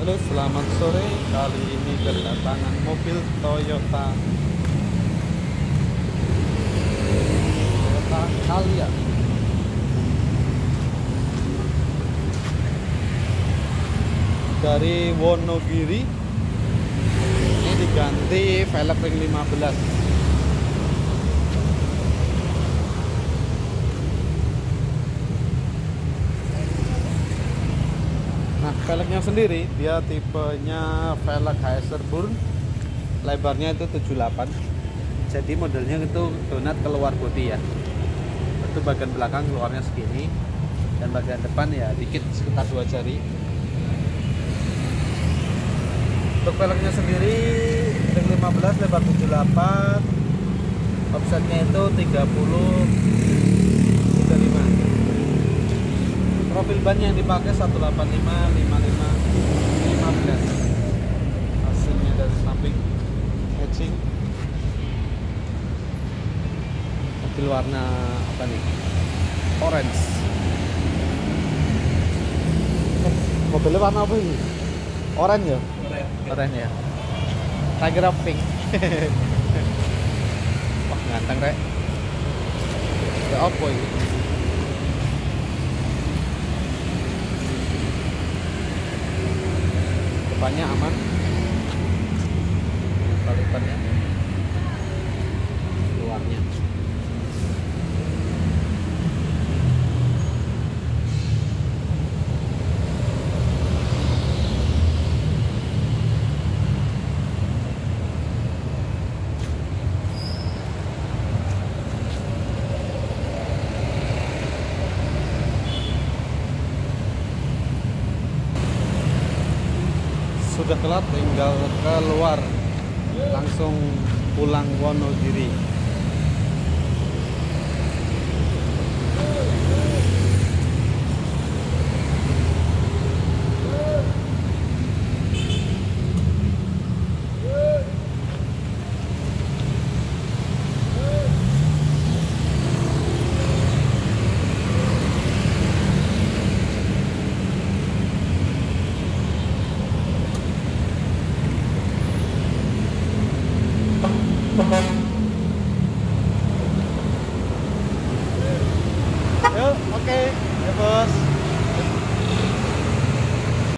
Halo, selamat sore. Kali ini kedatangan mobil Toyota Calya dari Wonogiri. Ini diganti velg ring 15. Nah, velgnya sendiri dia tipenya velg Heiser Burn, lebarnya itu 78. Jadi modelnya itu donat keluar bodi ya. Itu bagian belakang keluarnya segini, dan bagian depan ya dikit sekitar 2 jari. Untuk velgnya sendiri ring 15 lebar 78, offsetnya itu 30-35. Profil bannya yang dipakai 185 55 15. Hasilnya dari samping hatching. Mobil warna apa nih? Orange. Mobilnya warna apa ini? Orange ya? Orange ya. Saya kira pink. Wah, ganteng rek. Ya apa ini? Depannya aman, balikannya, luarnya. Sudah kelar, tinggal keluar langsung pulang Wonogiri.